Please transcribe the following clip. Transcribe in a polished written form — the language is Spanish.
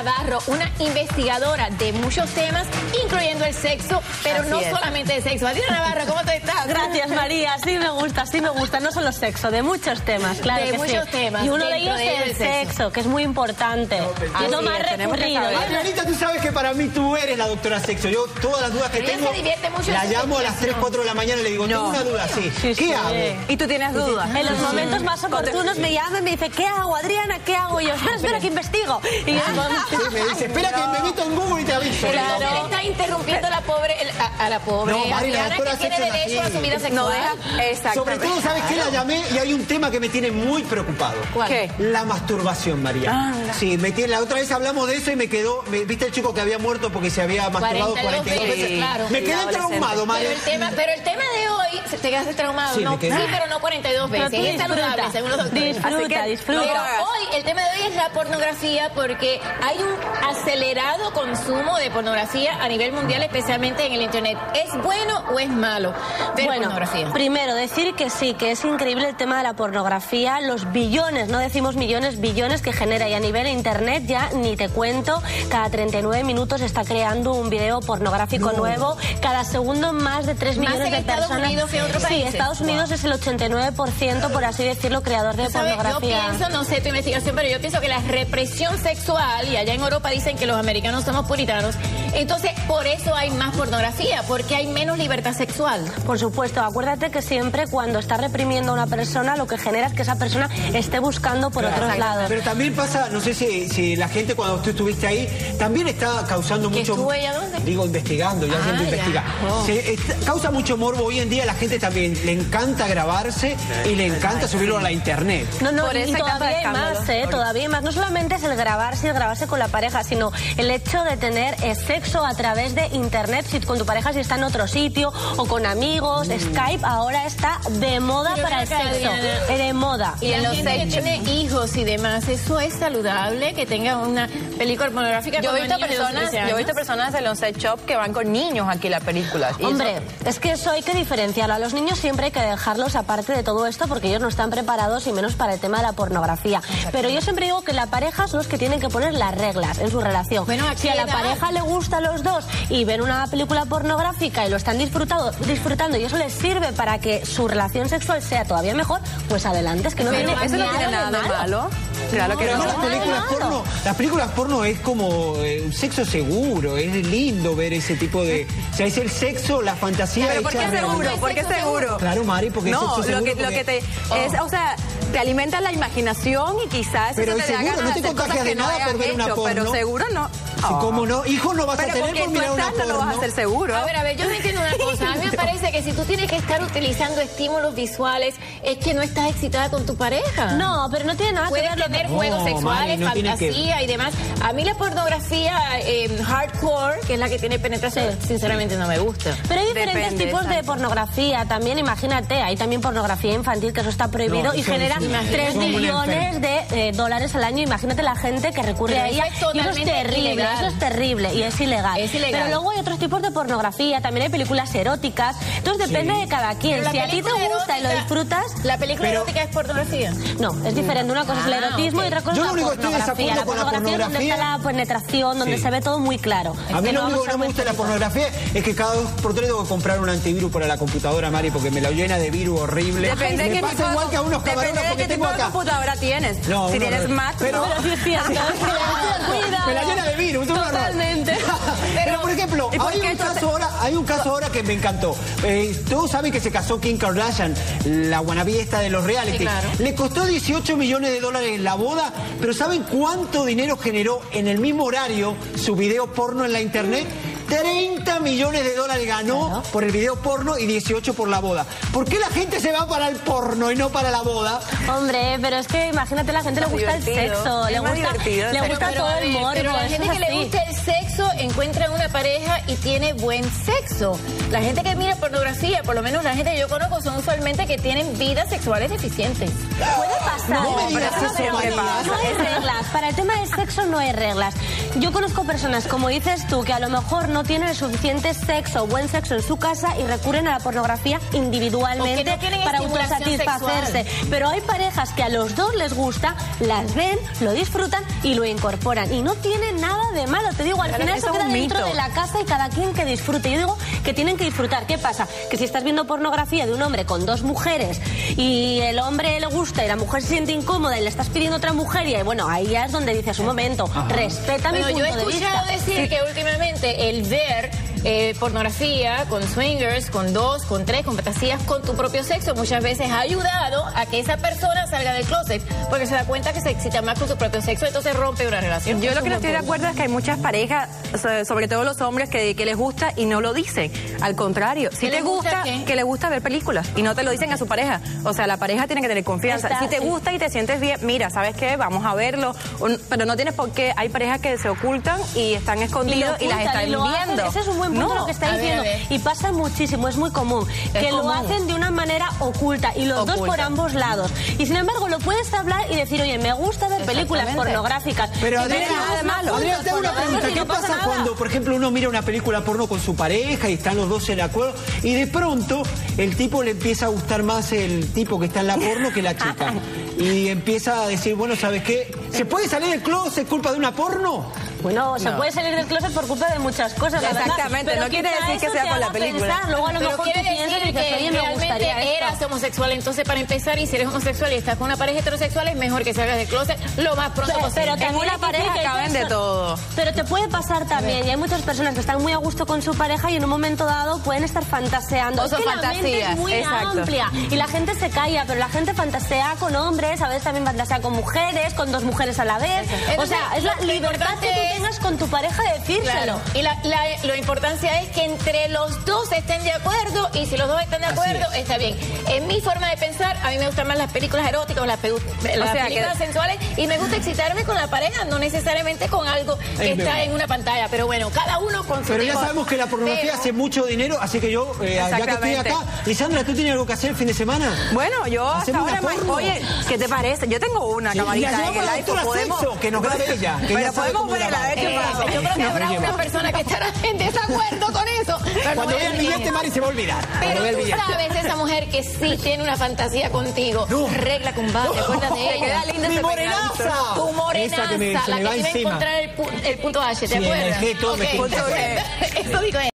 Navarro, una investigadora de muchos temas, incluyendo el sexo, pero no solamente el sexo. Adriana Navarro, ¿cómo te estás? Gracias, María. Sí me gusta. No solo sexo, de muchos temas, claro que sí. De muchos temas. Y uno de ellos es el sexo, que es muy importante. Es lo más recurrido. Adrianita, tú sabes que para mí tú eres la doctora sexo. Yo todas las dudas que tengo, la llamo a las 3, 4 de la mañana y le digo, tengo una duda, ¿qué hago? ¿Y tú tienes dudas? En los momentos más oportunos me llama y me dice, ¿qué hago, Adriana? ¿Qué hago? Y yo, espera que investigo. Y yo, me dice, espera que me meto en Google y te aviso. Pero le está interrumpiendo a la pobre Adriana, que tiene derecho a su vida sexual. Sobre todo, ¿sabes qué? La llamé y hay un tema que me tiene muy preocupado. ¿Cuál? ¿Qué? La masturbación, María. Sí, la otra vez hablamos de eso y me quedó, ¿viste el chico que había muerto porque se había masturbado 42 veces? Claro. Me quedé traumado, María. Pero el tema de hoy, te quedaste traumado. Sí, pero no 42 veces. Es saludable, según los doctores. Disfruta. Pero hoy, el tema de hoy es la pornografía, porque hay un acelerado consumo de pornografía a nivel mundial, especialmente en el internet. ¿Es bueno o es malo ver pornografía? Primero, decir que sí, que es increíble el tema de la pornografía, los billones, no decimos millones, billones que genera, y a nivel de internet ya ni te cuento, cada 39 minutos está creando un video pornográfico nuevo, cada segundo más de 3 millones de personas. Estados Unidos que otros países. Sí, Estados Unidos es el 89%, por así decirlo, creador de pornografía. Yo pienso, no sé tu investigación, pero yo pienso que la represión sexual, y allá en Europa dicen que los americanos somos puritanos, entonces por eso hay más pornografía, porque hay menos libertad sexual. Por supuesto, acuérdate que siempre cuando está reprimiendo a una persona, lo que genera es que esa persona esté buscando por otros lados. Pero también pasa, no sé si la gente cuando tú estuviste ahí, también está causando mucho... ¿Estuvo ella dónde? Digo, investigando, ya siempre investiga. Causa mucho morbo hoy en día, la gente también le encanta grabarse y le encanta subirlo a la internet. Y todavía hay más, todavía hay más. No solamente es el grabarse con la pareja, sino el hecho de tener sexo a través de internet, si con tu pareja si está en otro sitio o con amigos. Skype ahora está de moda para el sexo, de moda. Y en los que tiene hijos y demás, ¿eso es saludable que tenga una película pornográfica? Yo he visto personas en los sex shop que van con niños aquí a la película. Hombre, es que eso hay que diferenciarlo. A los niños siempre hay que dejarlos aparte de todo esto porque ellos no están preparados y menos para el tema de la pornografía. Pero yo siempre digo que la pareja son los que tienen que poner las reglas en su relación. Bueno, si a la pareja le gusta a los dos y ven una película pornográfica y lo están disfrutando y eso les sirve para que su relación sexual sea todavía mejor, pues adelante. Es que eso no tiene nada de malo. Claro que no. Las películas porno es como un sexo seguro, es lindo ver ese tipo de... O sea, es el sexo, la fantasía... ¿Pero por qué seguro? ¿Por qué seguro? Claro, Mari, porque es sexo seguro. Lo que te... O sea, te alimenta la imaginación y quizás... Pero es seguro, no te contagias de nada por ver una porno. Pero seguro no. ¿Cómo no? Hijo no vas a tener por mirar una porno. No lo vas a hacer seguro. A ver, yo no entiendo una cosa. A mí me parece que si tú tienes que estar utilizando estímulos visuales, es que no estás excitada con tu pareja. No, pero no tiene nada que ver. Puedes tener juegos sexuales, fantasía y demás. A mí la pornografía hardcore, que es la que tiene penetración, sinceramente no me gusta. Pero hay diferentes tipos de pornografía también. Imagínate, hay también pornografía infantil, que eso está prohibido y genera 3 millones de dólares al año. Imagínate la gente que recurre a ella. Y eso es terrible. Eso es terrible y es ilegal. Pero luego hay otros tipos de pornografía, también hay películas eróticas. Entonces depende de cada quien. Si a ti te gusta y lo disfrutas... ¿La película erótica es pornografía? No, es diferente. Una cosa es el erotismo y otra cosa es la pornografía. La pornografía es donde está la penetración, donde se ve todo muy claro. A mí lo único que no me gusta de la pornografía es que cada 2 por 3 tengo que comprar un antivirus para la computadora, Mari, porque me la llena de virus horrible. Depende de qué tipo de computadora tienes. Si tienes Mac, pero sí es cierto. Me la llena de virus. Totalmente. Pero por ejemplo, hay un caso ahora que me encantó. Todos saben que se casó Kim Kardashian, la wannabe esta de los reality. Sí, claro. Le costó 18 millones de dólares la boda, pero ¿saben cuánto dinero generó en el mismo horario su video porno en la internet? 30 millones de dólares ganó por el video porno y 18 por la boda. ¿Por qué la gente se va para el porno y no para la boda? Hombre, pero es que imagínate, a la gente le gusta el sexo, le gusta todo el morbo. Pero la gente que le gusta el sexo encuentra una pareja y tiene buen sexo. La gente que mira pornografía, por lo menos la gente que yo conozco, son usualmente que tienen vidas sexuales deficientes. Puede pasar. No me digas eso, María. No hay reglas. Para el tema del sexo no hay reglas. Yo conozco personas, como dices tú, que a lo mejor no no tienen el suficiente sexo, buen sexo en su casa y recurren a la pornografía individualmente para autosatisfacerse. Pero hay parejas que a los dos les gusta, las ven, lo disfrutan y lo incorporan. Y no tiene nada de malo, te digo, al final eso queda dentro de la casa y cada quien que disfrute. Yo digo que tienen que disfrutar. ¿Qué pasa? Que si estás viendo pornografía de un hombre con dos mujeres y el hombre le gusta y la mujer se siente incómoda y le estás pidiendo a otra mujer, y bueno, ahí ya es donde dices, un momento, respeta mi punto de vista. Yo he escuchado decir que últimamente el ver pornografía con swingers, con dos, con tres, con fantasías con tu propio sexo, muchas veces ha ayudado a que esa persona salga del closet, porque se da cuenta que se excita más con su propio sexo, entonces rompe una relación. Yo lo que no estoy de acuerdo es que hay muchas parejas, sobre todo los hombres, que les gusta y no lo dicen. Al contrario, si te gusta, que les gusta ver películas y no te lo dicen a su pareja. O sea, la pareja tiene que tener confianza. Si te gusta y te sientes bien, mira, ¿sabes qué? Vamos a verlo. Pero no tienes por qué. Hay parejas que se ocultan y están escondidos y las están viendo. Ese es un buen punto lo que está diciendo. Y pasa muchísimo, es muy común. Que lo hacen de una manera oculta y los dos por ambos lados. Y sin embargo, lo puedes hablar y decir, oye, me gusta ver películas pornográficas. Pero Adrián, tengo una pregunta. ¿Qué pasa cuando, por ejemplo, uno mira una película porno con su pareja y están los dos en acuerdo y de pronto el tipo le empieza a gustar más el tipo que está en la porno que la chica? Y empieza a decir, bueno, ¿sabes qué? ¿Se puede salir del closet culpa de una porno? Bueno, se puede salir del closet por culpa de muchas cosas, exactamente, no quiere decir que sea por la película. Pensar, luego a lo mejor tú piensas y dices, oye, me gustaría eras homosexual, entonces para empezar, y si eres homosexual y estás con una pareja heterosexual, es mejor que salgas del closet lo más pronto posible. Pero en una pareja caben de todo. Pero te puede pasar también, y hay muchas personas que están muy a gusto con su pareja y en un momento dado pueden estar fantaseando. Es que la mente es muy amplia y la gente se calla, pero la gente fantasea con hombres, a veces también fantasea con mujeres, con dos mujeres a la vez. O sea, es la libertad que tú tengas con tu pareja de decírselo. Y la importancia es que entre los dos estén de acuerdo, y si los dos están de acuerdo, está bien. En mi forma de pensar, a mí me gustan más las películas eróticas o las películas sensuales, y me gusta excitarme con la pareja, no necesariamente con algo que está en una pantalla. Pero bueno, cada uno con su Pero ya sabemos que la pornografía hace mucho dinero, así que yo, ya que estoy acá, Lisandra, ¿tú tienes algo que hacer el fin de semana? Bueno, yo hasta ahora, oye, ¿qué te parece? Yo tengo una camarita en el iPhone. Podemos, que nos grabe ella. Pero podemos verla, a ver qué pasa. Yo creo que habrá una persona que estará en desacuerdo con eso. Cuando vea el billete, Mari se va a olvidar. Pero tú sabes, esa mujer que sí tiene una fantasía contigo, regla con base, acuérdate de ella. ¡Mi morenaza! Tu morenaza, la que te va a encontrar el punto H, ¿te acuerdas? Sí, el G, todo me Eso digo